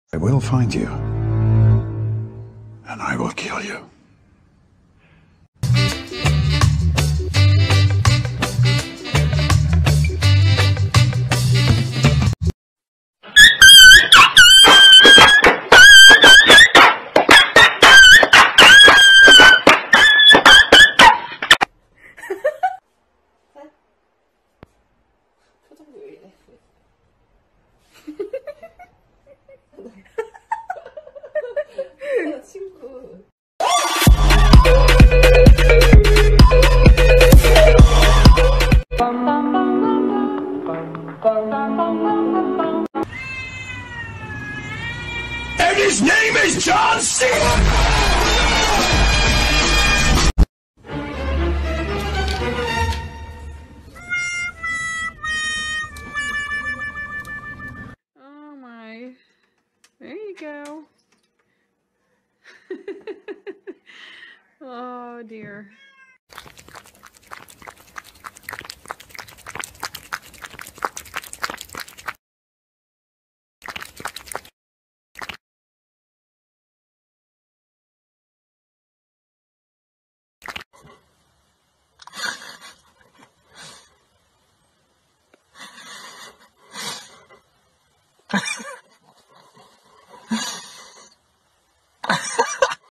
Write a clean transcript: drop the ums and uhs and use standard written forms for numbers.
I will find you, and I will kill you. 표정이 왜 이래? 친구. And his name is John C. Oh my. There you go. Oh dear.